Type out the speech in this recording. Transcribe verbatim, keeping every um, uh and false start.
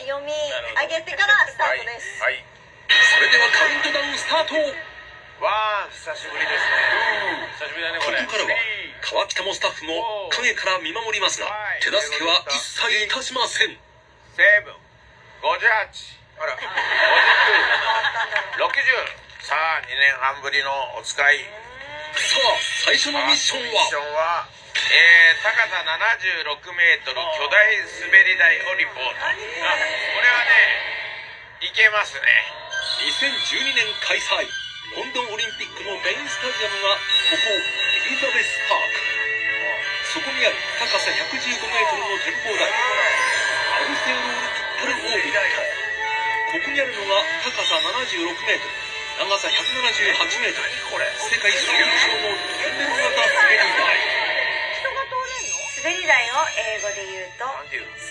読み上げてからスタートです。 はい、はい、 それではカウントダウンスタート。 わあ、久しぶりですね。久しぶりだねこれ。 ここからは川北もスタッフも影から見守りますが、手助けは一切いたしません。 セブン、ごじゅうはち、あら、ごじゅうきゅう、ろくじゅう。さあ、にねんはんぶりのお使い。 さあ、最初のミッションは、 ミッションは、えー、高さななじゅうろくメートル巨大滑り台をリポート。あ、これはね、いけますね。 にせんじゅうにねん開催、ロンドンオリンピックのメインスタジアムがここエリザベスパーク。そこにある高さひゃくじゅうごメートルの展望台、アルセーロール・ピッタル・オービット。ここにあるのが高さななじゅうろくメートル、長さひゃくななじゅうはちメートル、世界最長のトンネル型滑り台。 人が通れんの？ 滑り台を英語で言うとなんていうの？